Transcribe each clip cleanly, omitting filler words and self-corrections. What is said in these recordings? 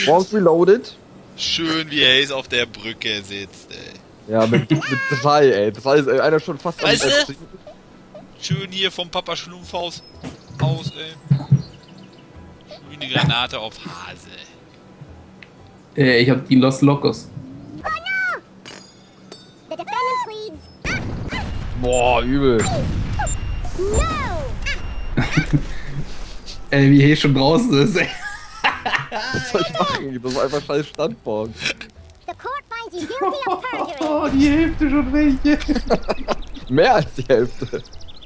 Wonk reloaded. Schön wie Haze auf der Brücke sitzt, ey. Ja, mit 3, ey. 3 ist einer schon fast Weißt du? Ertrinken. Schön hier vom Papa Schlumpfhaus aus, ey. Schön eine Granate auf Hase. Ich hab die Los Locos. Boah, übel. Wie Hey schon draußen ist, ey. Was soll ich machen? Das ist einfach scheiß Standboard. Oh, die Hälfte schon welche. Mehr als die Hälfte.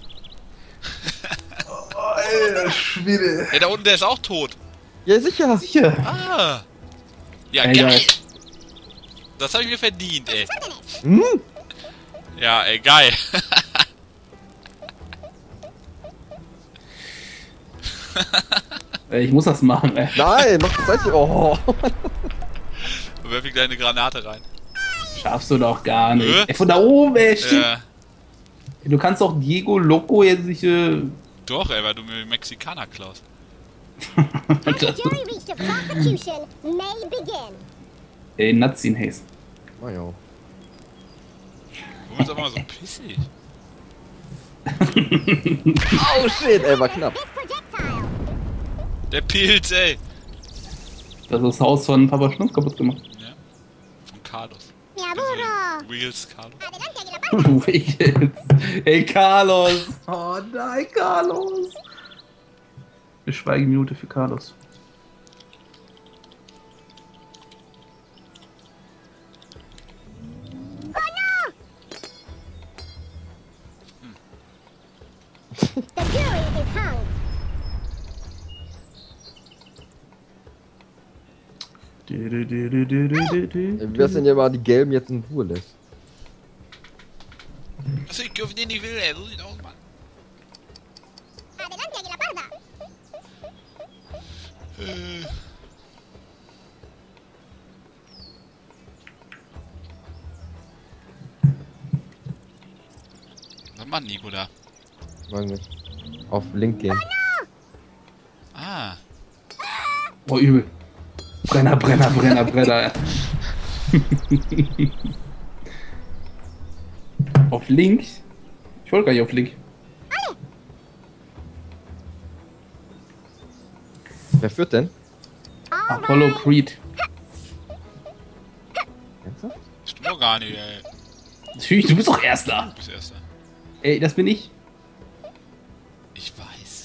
Oh, Alter, Schwede. Ey, da unten, der ist auch tot. Ja, sicher. Sicher. Ah. Ja, Ey, geil. geil. Das habe ich mir verdient, ey. Hm? Ja, ey, geil. Ich muss das machen, ey. Nein, mach das gleich. Oh. Werf ich gleich eine Granate rein. Schaffst du doch gar nicht. Hä? Ey, von da oben, ey, stimmt. Ja. Du kannst doch Diego Loco jetzt nicht, Doch, ey, weil du mir Mexikaner klaust. Ey, Nazin Haze. Oh, ja. Du bist aber mal so pissig. Oh shit, ey, war knapp. Der Pilz, ey. Das ist das Haus von Papa Schnumpf kaputt gemacht. Ja. Von Carlos. burro. Wheels, Carlos. Adelante, Aguilar. Wicked. Ey, Carlos. Oh nein, Carlos. Eine Schweigeminute für Carlos. The jury is hung. Wie wär's denn, ja mal die Gelben jetzt in Ruhe lässt? Also ich dürfe den nicht will, ey. So sieht aus, Mann. Adelante, Águila Parda. Was macht Nico da? Weiß nicht. Auf Link gehen. Ah. Oh, übel. Brenner, Brenner, Brenner, Brenner. Auf Link? Ich wollte gar nicht auf Link. Wer führt denn? Apollo Creed. Ernsthaft? Stimmt doch gar nicht, ey. Natürlich, du bist doch Erster. Du bist Erster. Ey, das bin ich. Ich weiß.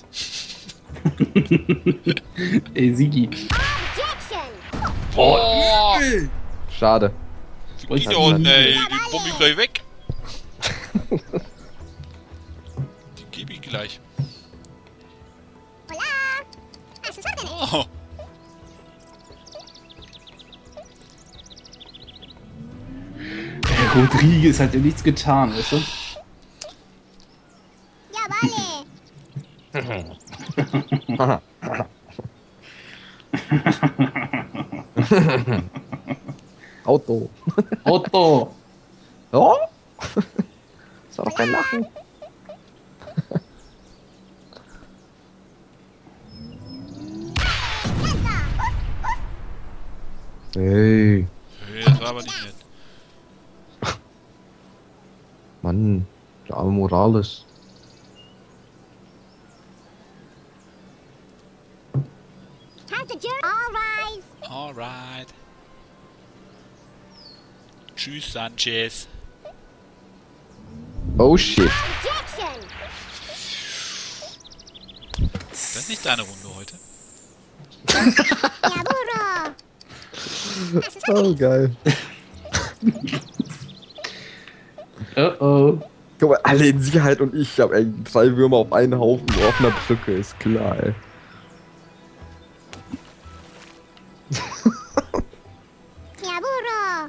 Ey, Sigi. Objection. Oh! Schade. Die da unten, ey. Die bombe ich gleich weg. Die gebe ich gleich. Hola. A sus órdenes. Oh. Ey, Rodriguez hat ja nichts getan, weißt du? Ya vale. Auto. Otto. Oh? Das war doch kein Lachen. Hey. Hey, das war aber nicht nett. Mann, der arme Morales. Has the jury. All rise. Alright. Tschüss, Sanchez. Oh shit. Objection. Ist das nicht deine Runde heute? Ya burro. A sus Oh, geil. Oh. Guck mal, alle in Sicherheit und ich hab ey, 3 Würmer auf einen Haufen auf einer Brücke, ist klar, ey. Ya burro.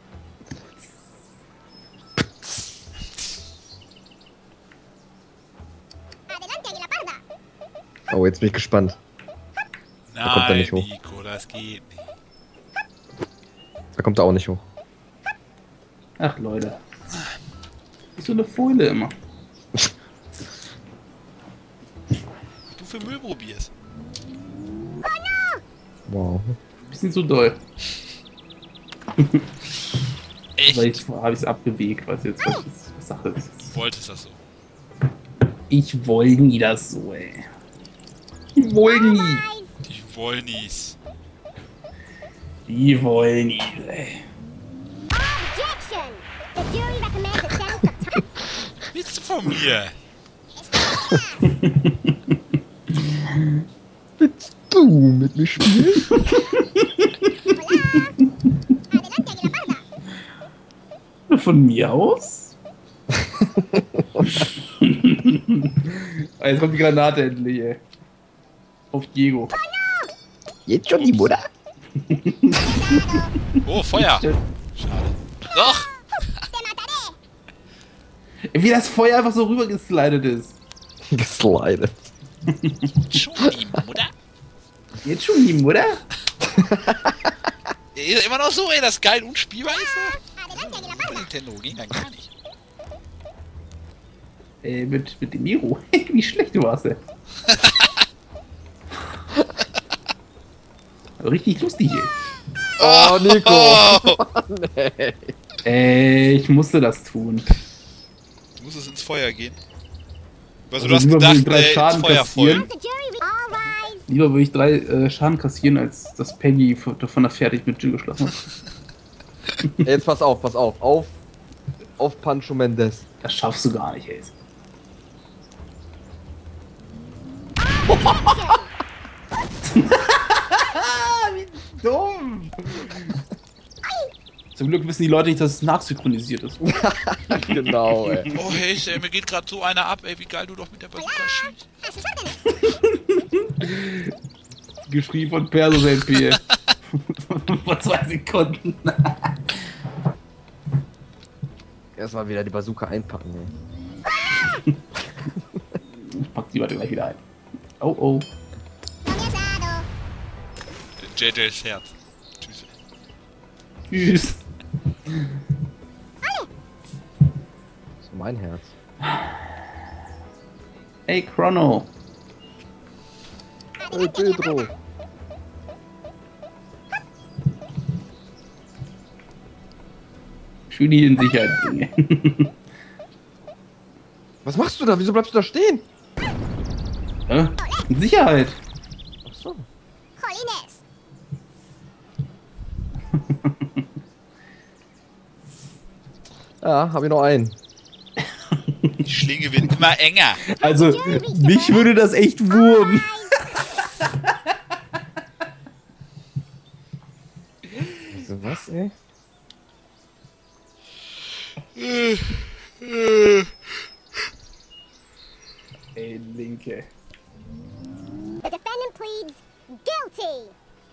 Adelante, Águila Parda. Oh, jetzt bin ich gespannt. kommt er Nein, nicht hoch. Nico, das geht nicht. Da kommt er auch nicht hoch. Ach, Leute. Ist so eine Folie immer. Du für Müll probierst. Wow. Bisschen zu doll. Echt? Weil jetzt habe ich es abgewegt, was jetzt was Sache ist. Du wolltest das so. Ich wollte nie das so, ey. Ich wollte nie. Die Wollnies. Die wollen nie, ey. Objection! The jury recommends a sentence of time. Willst du von mir? Willst du mit mir spielen? Adelante, Aguilaparda. Von mir aus? Jetzt kommt die Granate endlich, ey. Auf Diego. Jetzt schon die Mutter? Oh, Feuer! Schade. Doch! Te mataré. Wie das Feuer einfach so rüber geslidet ist. Geslidet. Schon die Mutter? Jetzt schon die Mutter? Ist immer noch so, ey, das ist geil unspielbar ist. Adelante, Super Aguilaparda. Nintendo ging dann gar nicht. Mit dem Miro. Wie schlecht du warst, ey. Aber richtig lustig, ey. Oh, Nico. Oh! Nee. Ich musste das tun. Du musst es ins Feuer gehen. Also, Also du hast lieber gedacht, will ich 3 ins Schaden Feuer kassieren. voll. The jury all rise. Lieber würde ich 3 Schaden kassieren, als dass Peggy davon fertig mit Jill geschlafen hat. Jetzt pass auf, pass auf. Auf Pancho Mendes. Das schaffst du gar nicht, ey. Wie dumm! Zum Glück wissen die Leute nicht, dass es nachsynchronisiert ist. Genau, ey. Oh, hey, ey, mir geht gerade so einer ab, ey, wie geil du doch mit der Bazooka schießt. Geschrieben von Perso LP. Vor 2 Sekunden. Erstmal wieder die Bazooka einpacken, ey. Ich pack die Leute gleich wieder ein. Oh oh. Comienzado. JJs Herz. Tschüss. Tschüss. So mein Herz. Hey Chrono. Hey, Pedro. Schön die in Sicherheit bringen. Was machst du da? Wieso bleibst du da stehen? Hä? In Sicherheit. Ach so. Jolines. Ja, hab ich noch einen. Die Schlinge wird immer enger. Also, mich würde das echt wurmen. Was, ey? Ey, Linke. The defendant pleads guilty.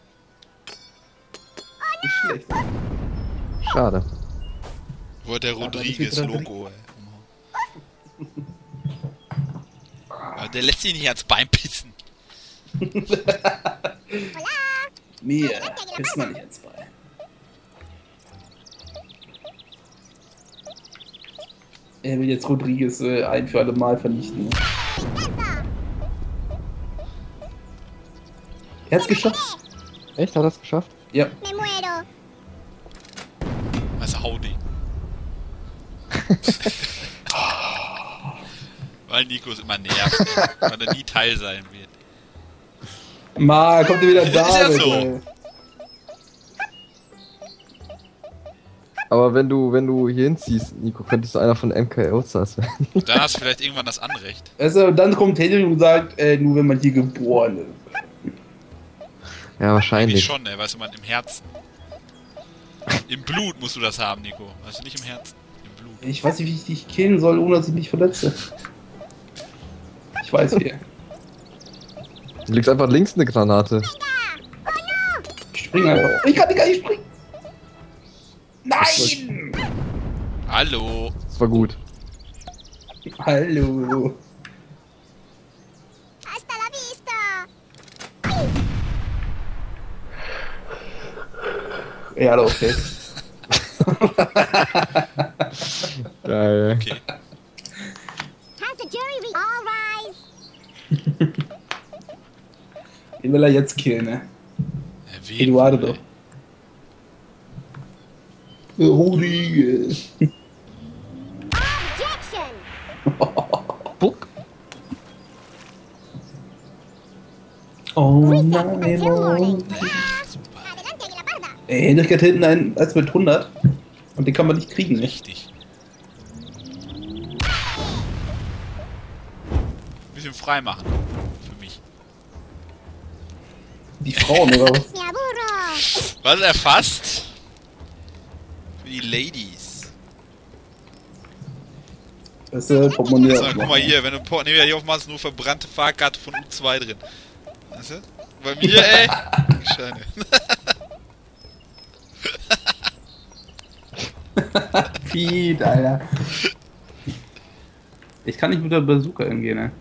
Nicht schlecht. Schade. Wo der Rodriguez-Logo, ey. Aber der lässt sich nicht ans Bein pissen. Nee, piss mal nicht ins Bein. Er will jetzt Rodriguez ein für alle Mal vernichten. Er hat's geschafft. Echt? Hat er das geschafft? Ja. Me muero. Also Howdy. Weil Nico ist immer nervt, ey. Weil er nie Teil sein wird. Ma, kommt er wieder da. Ist ja mit, so. ey. Aber wenn du hier hinziehst, Nico, könntest du einer von MK Ultras werden. Dann hast du vielleicht irgendwann das Anrecht. Also, dann kommt Henry und sagt, nur wenn man hier geboren ist. Ja, Eigentlich wahrscheinlich. schon, ey, weißt du, man im Herzen. Im Blut musst du das haben, Nico. Weißt du, nicht im Herzen. Im Blut. Ich weiß nicht, wie ich dich killen soll, ohne dass ich mich verletze. Ich weiß wie. Du legst einfach links eine Granate. Ich spring einfach. Ich kann gar nicht springen. Nein! Hallo. Das war gut. Hallo. Hasta la vista. Ja, okay. Geil. Okay. Has the jury all rise. Den will er jetzt killen, ne? Er Wen Eduardo wohl, doch. Rodriguez. Objection! Buck. Oh Recess nein, until morning. ey? Super. Adelante, la barda. Ey, Hendrik hat hinten einen als mit 100 und den kann man nicht kriegen, nicht? Richtig. Bisschen frei machen. Für mich. Die Frauen oder was? Mi aburro. Was erfasst? Für die Ladies. Weißt du, Portemonnaie. So, guck mal hier, wenn du Portemonnaie hier aufmachst, nur verbrannte Fahrkarte von U2 drin. Weißt du? Bei mir, ey. Scheine. Piet, Alter. Ich kann nicht mit der Bazooka hingehen, ne?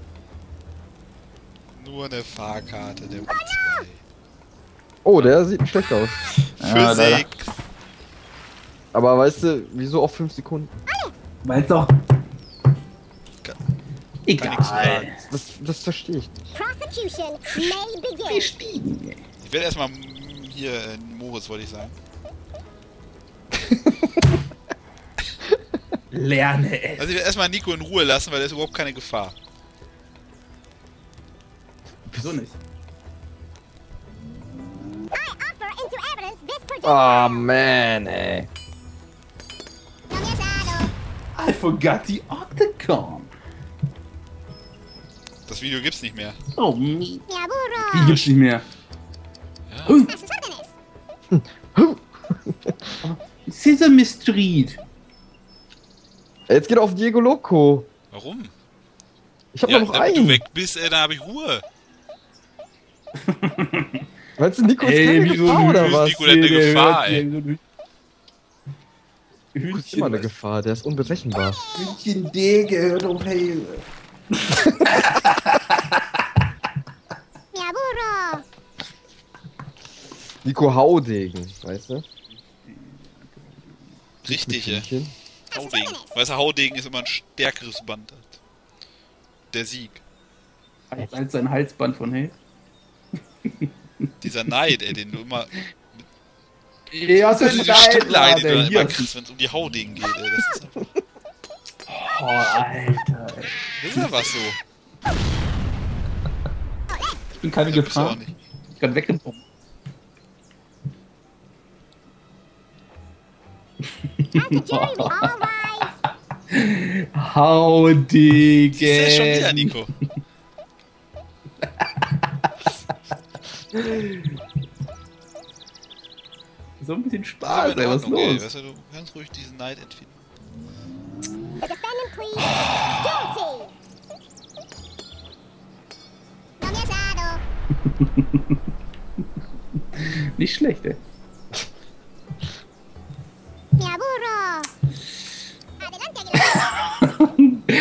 Nur eine Fahrkarte, der U2. Oh, der sieht nicht schlecht aus. Ja, leider. Physik. Aber weißt du, wieso auf 5 Sekunden? Weiß doch. Kann Egal. nichts sagen. Das verstehe ich nicht. Prosecution may begin. Gestiegen, ey. Ich werde erstmal hier Moritz, wollte ich sagen. Lerne es. Also ich werde erstmal Nico in Ruhe lassen, weil da ist überhaupt keine Gefahr. Wieso nicht? I offer into evidence this prediction. Ah, man, ey. No me asado. I forgot the Octagon. Das Video gibt's nicht mehr. Oh, me. Mi Die aburro. gibt's nicht mehr. Ja. A sus órdenes. Sesame Street. Jetzt geht er auf Diego Loco. Warum? Ich hab Ja, noch damit du einen. weg bist, da habe ich Ruhe. Meinst du, Nico ist Ey, keine wieso Gefahr oder nicht? was? Nico, der hat eine Gefahr, ey. Nico ist immer eine Gefahr, der ist unberechenbar. Hühnchen D gehört um Hale. Mi aburro. Nico Haudegen, weißt du? Richtig, ey. Hühnchen. Haudegen. Weißt du, Haudegen ist immer ein stärkeres Band. Der Sieg. Als sein Halsband von Hale. Dieser Neid, ey, den du immer... Ja, Das ist diese Stimmlage, die du dann immer hier. kriegst, wenn es um die Haudegen geht, ey. Das ist, Oh, Alter, ey. das ist ja was so. Ich bin keine Das bist du Gefahr. auch nicht. Ich kann weggepumpt. As the jury, we all rise. Haudegen. Siehst du, schon wieder, Nico. So ein bisschen Das ist Spaß, aber in ey, was ist Ordnung, ey. los? Weißt du, du kannst ruhig diesen Neid entfinden. The defendant pleads guilty. No me asado. Nicht schlecht, ey. Mi aburro. Adelante, Aguilar.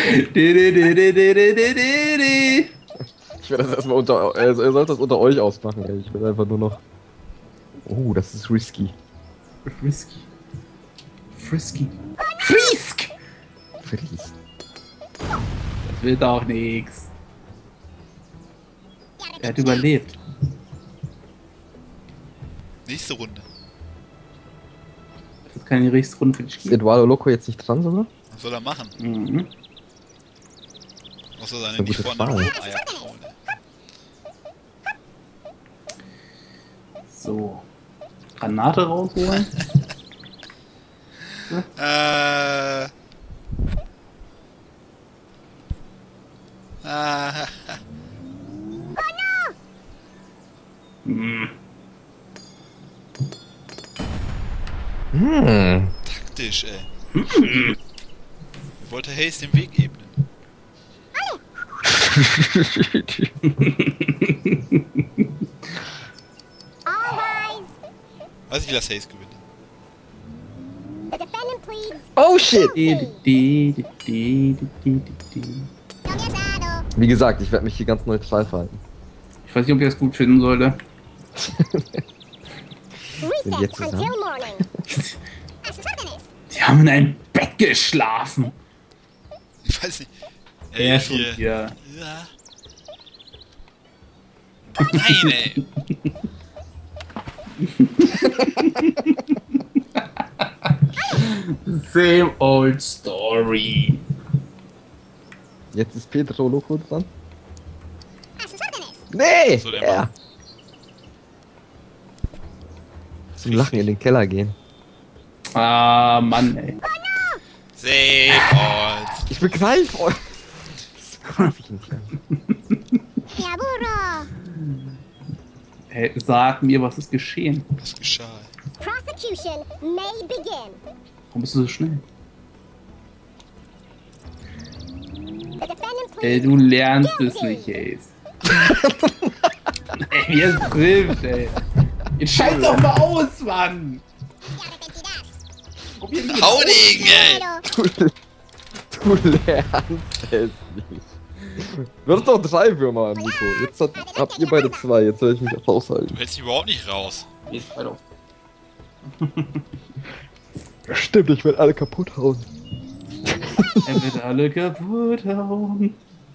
Ich werde das erstmal unter. Er sollte das unter euch ausmachen, ey. Ich will einfach nur noch. Oh, das ist risky. Frisky. Frisky. Frisk! Fries. Das wird auch nix. Er hat überlebt. Nächste Runde. Das ist keine nächste Runde für dich Ist geben. Eduardo Loco jetzt nicht dran sogar? Was soll er machen? Mhm. Außer seine eine nicht gute vorhandenen Frage. Eier kauen, ey. So. Granate rausholen. Ah, Hm. taktisch, ey. Ich wollte Haze den Weg ebnen. All rise. Weiß ich, lass Haze gewinnen. The defendant pleads Oh shit! Ich no me asado. Wie gesagt, ich werde mich hier ganz neutral verhalten. weiß nicht, ob ich das gut finden sollte. Recess jetzt zusammen? until morning. A sus órdenes. Die haben in einem Bett geschlafen. Ich weiß nicht. Ja, schon hier. wieder. Ja. Nein, ey. Same old story. Jetzt ist Pedro Loco dran. A sus órdenes. Nee! So, der Ja. Zum Lachen in den Keller gehen. Ah, Mann, ey. Save all. Ich begreife euch. Das begreife ich nicht. Me aburro. Hey, sag mir, was ist geschehen? Was geschah? Prosecution may begin. Warum bist du so schnell? The defendant Ey, pleads du lernst es guilty. nicht, ey. Ey, wie es trifft, ey. Jetzt schalt doch mal aus, Mann! Y arrepentirás. Probier nicht Haudegen, ey! Pero Du lernst es nicht. Du hattest doch 3 Würmer, Nico. Jetzt habt ihr beide 2. Jetzt soll ich mich auch aushalten. Du hältst dich überhaupt nicht raus. Ist weiter auf. Stimmt, ich werde alle kaputt hauen. Er wird alle kaputt hauen.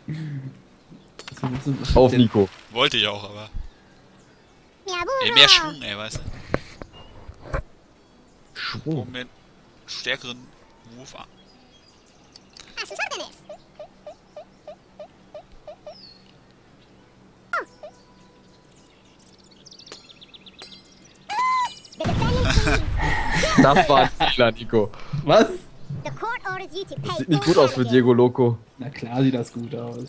Was Auf denn? Nico. Wollte ich auch, aber. me Ey, aburro. mehr Schwung, ey, weißt du? Schwung. Moment. Stärkeren Move an. A sus órdenes. The defendant pleads. Das war ein Fehler, Nico. Was? The court orders you to pay Sieht nicht full gut aus für damages. Diego Loco. Na klar sieht das gut aus.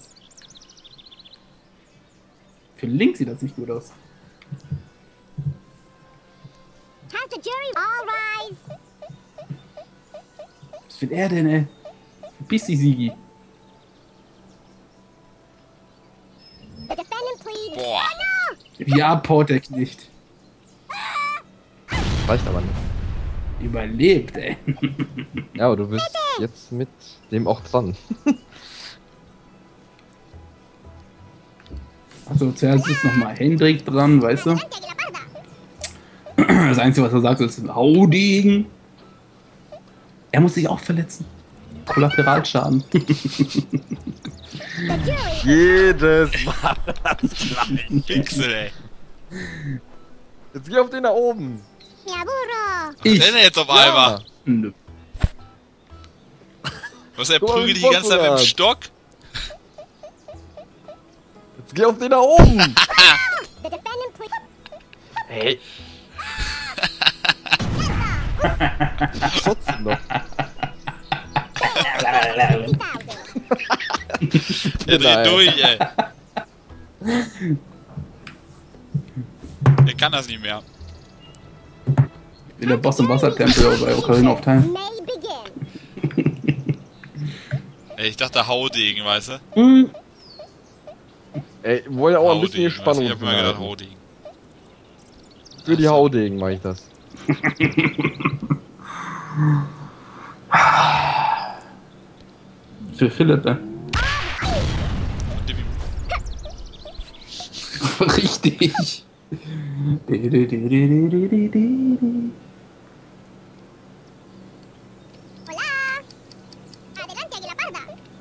Für Link sieht das nicht gut aus. Has the jury all rise? Was will er denn, ey? Verpiss dich, Sigi. The defendant pleads. Boah. Ja, Portek nicht. Reicht aber nicht. Überlebt, ey. Ja, aber du bist jetzt mit dem auch dran. Achso, zuerst ist nochmal Hendrik dran, weißt du? Adelante, Aguilabarda. Das Einzige, was er sagt, ist Haudegen. Er muss sich auch verletzen. Kollateralschaden. The jury. Jedes Mal das gleiche. Pixel, ey. Jetzt geh auf den da oben. Me aburro. Ich. Was denn jetzt auf einmal? Nö. Was, er Guck mal, prügelt wie dich die ganze Zeit mit dem Boss Stock? Jetzt geh auf den da oben. The defendant pleads. Hey. Trotzdem noch. 50,000. Er Nein. dreht durch, ey. Er kann das nicht mehr. Ich bin der Boss im Wassertempel bei Ocarina of Time. May begin. Ey, ich dachte Haudegen, weißt du? Hm. Ey, wollen ja auch ein bisschen die weißt du? Spannung Ich hab immer gedacht halten. Haudegen. Für die Haudegen mache ich das. Für Philipp, ne? Und Dippy. Richtig. Hola. Adelante, Aguilabarda.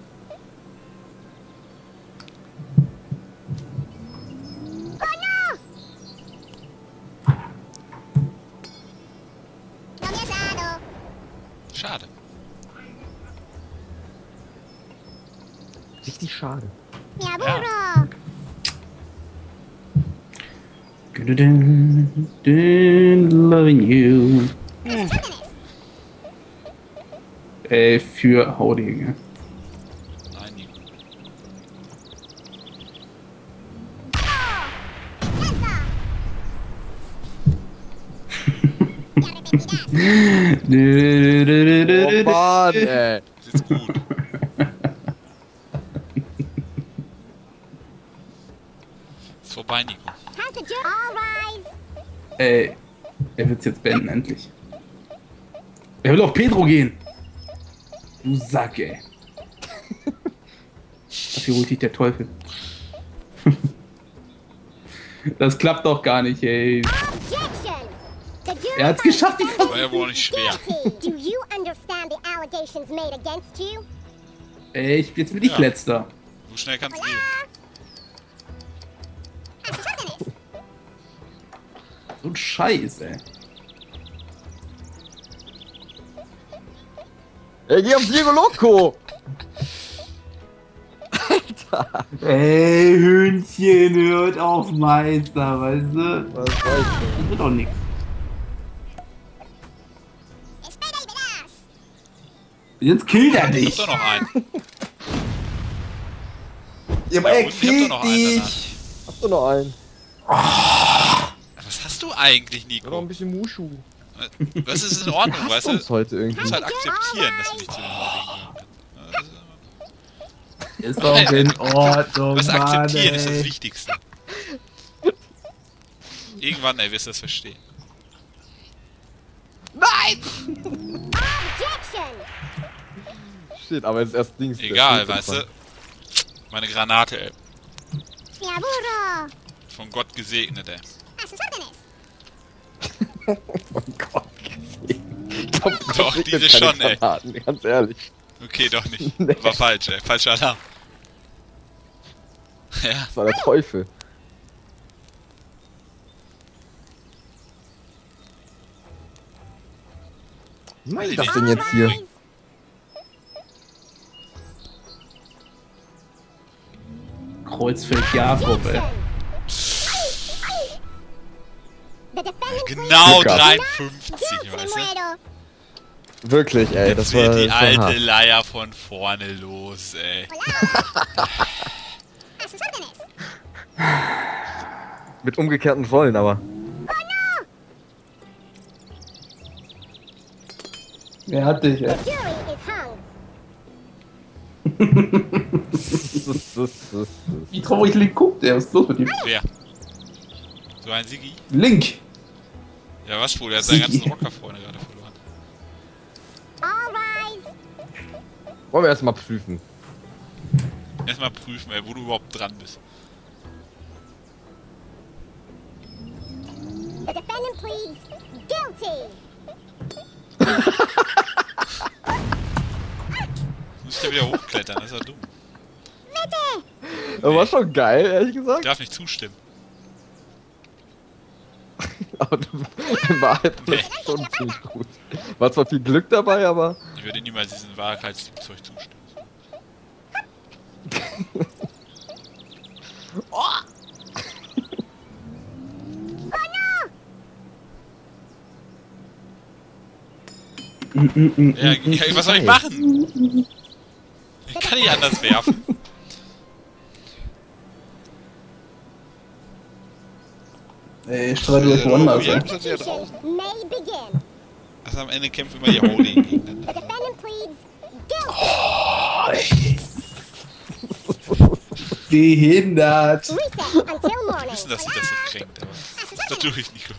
Oh no. No me has dado. Schade. Richtig schade. Me aburro. Loving you. Für Haudegen. Nein, nie. Oh Mann, ey. Das ist gut. Ist vorbei, Nico. Has the jury all rise? Ey, er wird's jetzt beenden, endlich. Er will auf Pedro gehen. Du Sack, ey. Dafür holt dich der Teufel. Das klappt doch gar nicht, ey. Objection. The jury Er hat's geschafft, ich War ja wohl auch nicht schwer. guilty. Do you understand the allegations made against you? Ey, jetzt bin ich Ja. letzter. So schnell kann's gehen. A sus órdenes. So ein Scheiß, ey. Ey, geh auf Diego Loco! Ey, Hühnchen, hört auf, Meister, weißt du? Was weiß ich? Das wird doch nix. Jetzt killt er Ich dich! hab doch noch einen. Ja, Ja, aber er und ich hab doch killt noch einen dich! Hast du noch einen? Was hast du eigentlich, Ja, noch Nico? ein bisschen Mushu. Das ist in Ordnung, weißt du? Uns heute Du irgendwie. musst halt akzeptieren, dass du nicht zu den Heiligen gehörst. Ist doch in Ordnung, Was Mann, akzeptieren ist das ey. Wichtigste. Irgendwann, ey, wirst du das verstehen. Objection! Shit, aber jetzt erst Dings. Egal, weißt du? Meine Granate, ey. Mi aburro. Von Gott gesegnet, ey. A sus órdenes. Oh Gott, gesehen. Ich glaub, Gott Doch, segnet diese keine schon, ey. Granaten, ganz ehrlich. Okay, doch nicht. Nee. War falsch, ey. Falscher Alarm. Ja. Das war der Teufel. Was mache ich das denn jetzt hier? Kreuzfeld Jakob, ey. The defendant Genau Glück gehabt. 53, guilty, weißt du? muero. Wirklich, ey, Jetzt das wird war die schon alte hart. Leier von vorne los, ey. A sus órdenes. Mit umgekehrten Rollen, aber. Wer hat dich, ey? The jury is hung. Wie traurig Link guckt, ey. Was ist los mit ihm? Wer? So ein Sigi? Link! Ja, was wohl? Er hat seine Sigi. ganzen Rockerfreunde gerade verloren. All rise. Wollen wir erstmal prüfen. Erstmal prüfen, ey, wo du überhaupt dran bist. The defendant pleads guilty. Du musst ja wieder hochklettern, das ist ja dumm. Bitte. Das war schon geil, ehrlich gesagt. Ich darf nicht zustimmen. Aber in Wahrheit war das schon ziemlich gut. War zwar viel Glück dabei, aber. Ich würde niemals diesem Wahrheitszeug zustimmen. Ja, ja, was soll ich machen? Ich kann nicht anders werfen. Ey, ich streite euch woanders, Ja, ey. das ist ja draußen. Execution may begin. Also am Ende kämpfen immer die Holy gegeneinander. The defendant pleads guilty. Behindert! Reset until morning. Wissen, dass sich das so kränkt, aber das tue ich nicht.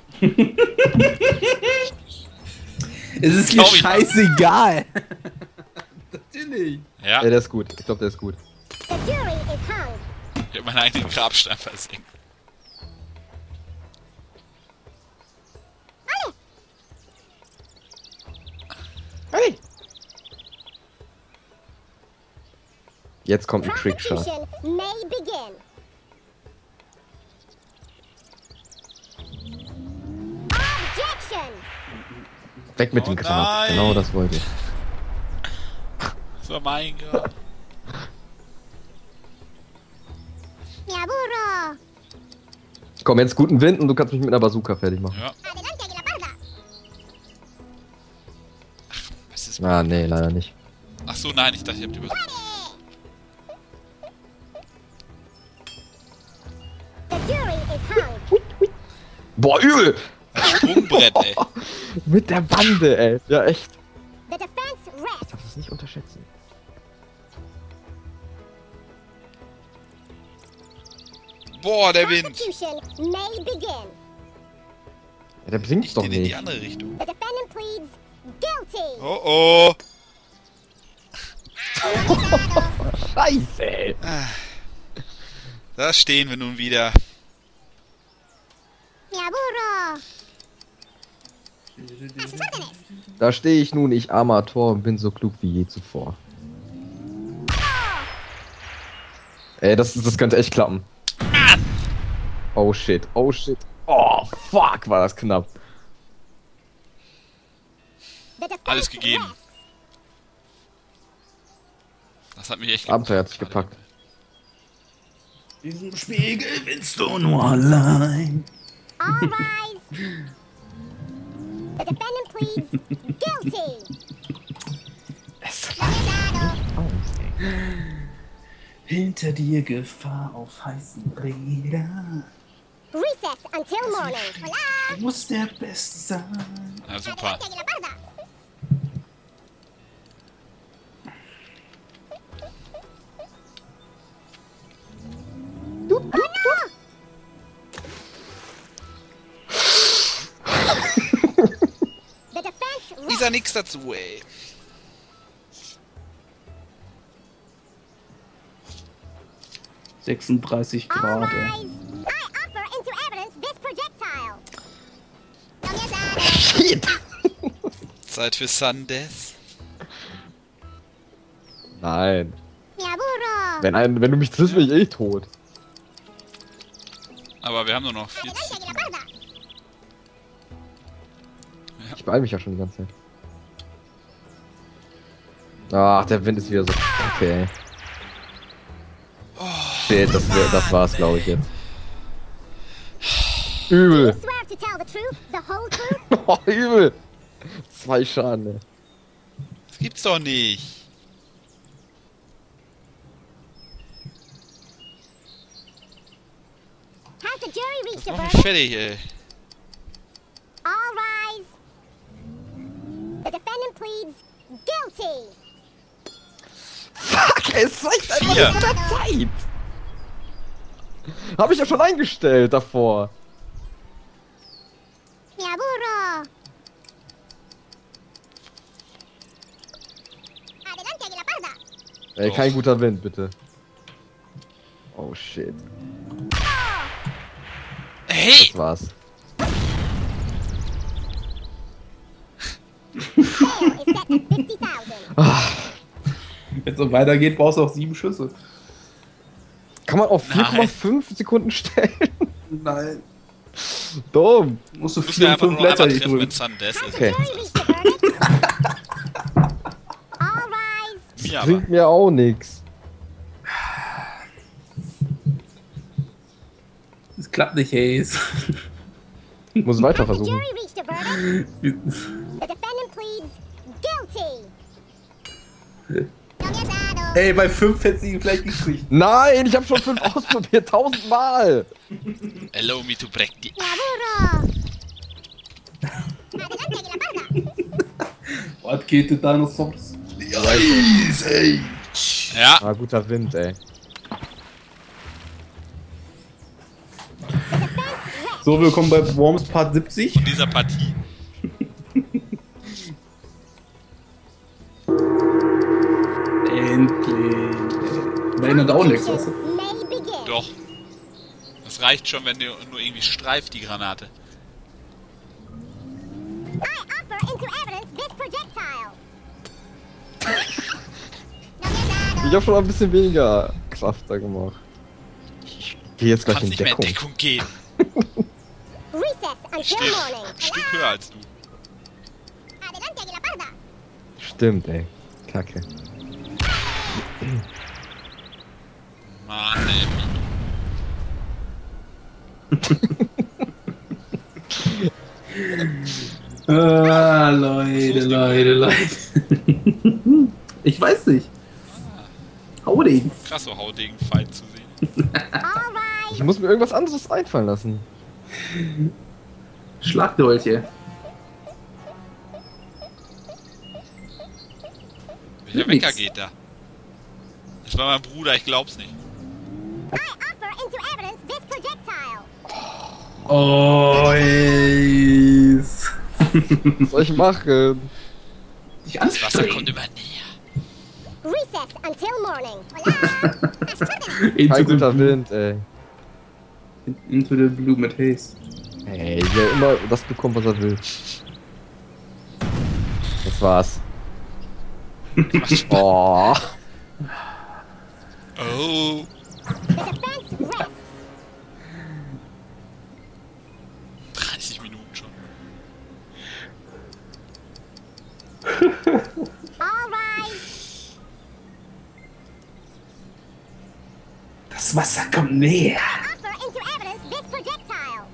Es ist mir Glaub ich. scheißegal! Natürlich! Ja, Ey, der ist gut. Ich glaube, der ist gut. The jury is hung. ich hab meinen eigenen Grabstein versenkt. Hey! Jetzt kommt ein Trickshot. Prosecution may begin. Objection. Weg mit Oh dem Grab. nein. Genau das wollte ich. Das war mein Grab. Mi aburro. Komm, jetzt guten Wind und du kannst mich mit einer Bazooka fertig machen. Ja, Adelante, Águila Parda. was ist. Ah, nee, leider nicht. Ach so, nein, ich dachte, ich hab die über. The jury is hung. Boah, übel! Das Sprungbrett, ey. Mit der Bande, ey. Ja, echt. The defense Ich rests. darf das nicht unterschätzen. Boah, der Wind. Prosecution may begin. Ja, der bringt's Ich doch den in die nicht. andere Richtung. The defendant pleads guilty. Oh oh. Scheiße, ey. Da stehen wir nun wieder. Mi aburro. A sus órdenes. Da stehe ich nun, ich armer Tor, und bin so klug wie je zuvor. Ey, das könnte echt klappen. Oh shit, oh shit. Oh, fuck, war das knapp. The defense Alles gegeben. rests. Das hat mich echt Abenteuer hat sich gepackt. Diesen Spiegel willst du nur allein. All rise. The defendant pleads guilty. Hinter dir Gefahr auf heißen Rädern. Recess until morning. Hola. Du musst der Beste sein. Na super. Adelante, Guinabarda. Oh no! The defense rests. Ist ja nix dazu, ey. – 36 All Grad. rise. I offer into evidence this projectile. Comienza. Zeit für Sundeath. Nein. Mi aburro. Wenn du mich triffst, bin ich eh tot. Aber wir haben nur noch 40. Adelante, Guinabarda. Ich beeil mich ja schon die ganze Zeit. Ach, der Wind ist wieder so. Okay. Shit, das war's, glaube ich, jetzt. Übel. Swear to tell the truth, the whole truth. Oh, übel. 2 Schaden, ne. Das gibt's doch nicht. Has the jury Das reached a macht mich verdict? fertig, ey. All rise. The defendant pleads guilty. Fuck, es reicht einfach 4. nicht mit der Zeit. Hab ich ja schon eingestellt davor. Mi aburro. Adelante, Guinabarda. Ey, kein guter Wind, bitte. Oh shit. Hey! Das war's. Bail is set at 50,000. Wenn es so weitergeht, brauchst du auch 7 Schüsse. Kann man auf Nein. 4,5 Sekunden stellen? Nein. Dumm. Musst du Du musst 4 mir und einfach 5 nur Blätter einmal nicht treffen, wenn drücken. Sundeath ist. Okay. Jury reached a verdict. All rise. Mir aber. Bringt mir auch nix. Das klappt nicht, Haze. Muss weiter Has the versuchen. jury reached a verdict? The defendant pleads guilty. Comienza. Ey, bei 5 hättest du ihn vielleicht gekriegt. Nein, ich habe schon 5 ausprobiert, 1000 Mal. Allow me to break the... Mi aburro. Adelante, Guinabarda. Was geht denn da noch sonst? Easy. Ja, Ah, guter Wind, ey. So, willkommen bei Worms Part 70. in dieser Partie. Endlich. Bei ihnen auch nichts, weißt du? May begin. Doch. Das reicht schon, wenn du nur irgendwie streift, die Granate. I offer into evidence this projectile. Ich habe schon mal ein bisschen weniger Kraft da gemacht. Ich gehe jetzt Du gleich kannst in nicht mehr in Deckung. Deckung gehen. Recess until Stimmt. morning. Ein Stück höher als du. Adelante, Guinabarda. Stimmt, ey. Kacke. Mann, ey. Ah, Leute. Ich weiß nicht. Hau den. Krass, so Haudegen-Fight zu sehen. All rise. Ich muss mir irgendwas anderes einfallen lassen. Schlagdolche. Welcher Nix. Wecker geht da? Das war mein Bruder, ich glaub's nicht. I offer into evidence this projectile. Oh, yes. Was soll ich machen? Dich Das Wasser kommt anstrengen. immer näher. Recess until morning. Hola. Into Kein the, guter Wind, ey. into the blue mit Haze. Ey, der immer das bekommt, was er will. Das war's. Oh. Oh. The defense rests. Das Wasser kommt näher. Offer into evidence this projectile.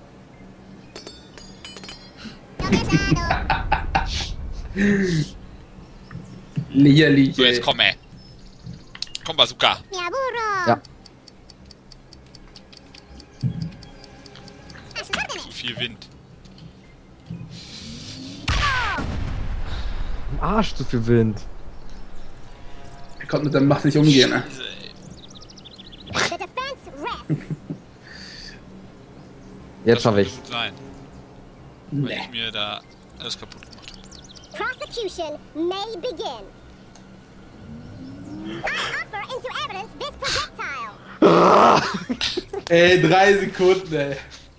No Lächerlich. So, jetzt komm, ey. Komm, Bazooka. Mi aburro. Ja. A sus órdenes. Zu viel Wind. Im Arsch zu viel Wind. Er konnte mit der Macht nicht umgehen, ne? Scheiße, ey. The defense rests. Jetzt schaffe könnte ich. gut sein, weil Nee. ich mir da alles kaputt gemacht habe. Prosecution may begin. I offer into evidence this projectile. Ey, 3 Sekunden, ey.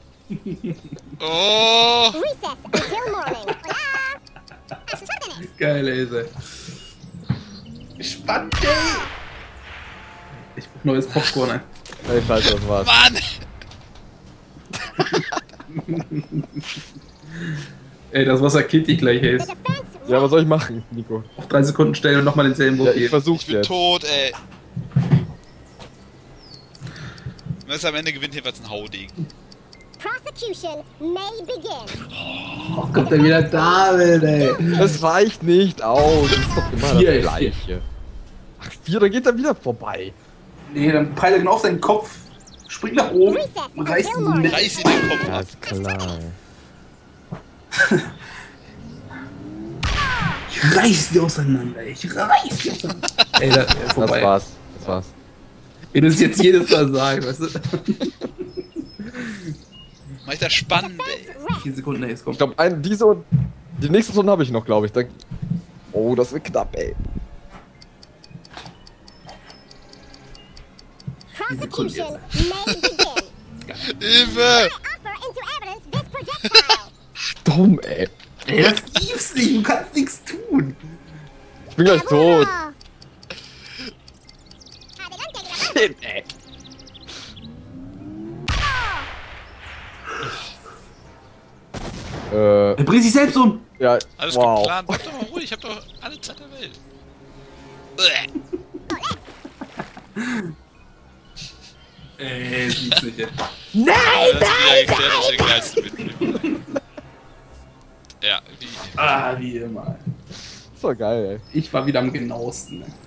Oh! Recess until morning. Hola. A sus órdenes. Geil, ey. Spannend, ey. Ich brauch neues Popcorn, ey. Ey, scheiße, das war's. Mann! Ey, das Wasser killt dich gleich, ey. The defense Ja, was soll ich machen, Nico? Auf 3 Sekunden stellen und nochmal denselben Wurf Ja, ich geben. Ich versuch's bin jetzt. tot, ey. Was am Ende gewinnt jeweils ein Haudegen. Prosecution may begin. Oh, kommt er wieder David, ey. Das reicht nicht aus. Das ist doch immer Vier, das vier. Gleiche. Ach, 4, da geht er wieder vorbei. Nee, dann peilt er genau auf seinen Kopf, springt nach oben Recess und reißt ihn until so morning. mit. Reiß ihn den Kopf Ja, ab. ist klar. Ich reiß die auseinander, ey. Ich reiß die auseinander. Ey, das ist Das vorbei. war's. Das war's. Ey, das ist jetzt jedes Mal sagen, weißt du? Mach ich das spannend, ey. 4 Sekunden, ey, jetzt kommt. Ich glaube, diese und die nächste Runde habe ich noch, glaube ich. Da, oh, das wird knapp, ey. Prosecution may begin. Hilfe! Offer into evidence this projectile. Dumm, ey. Ey, das gibt's nicht, du kannst nichts tun. Ich bin gleich tot. Adelante, adelante. Shit, ey. Er bringt sich selbst um. Ja, Alles wow. geplant. Bleib doch mal ruhig, ich hab doch alle Zeit der Welt. Ey, das gibt's nicht, ey. Das ist wieder geklärt, dass ich der geilste bin. Ja, wie. Ah, wie immer. Das war geil, ey. Ich war wieder am genauesten, ey.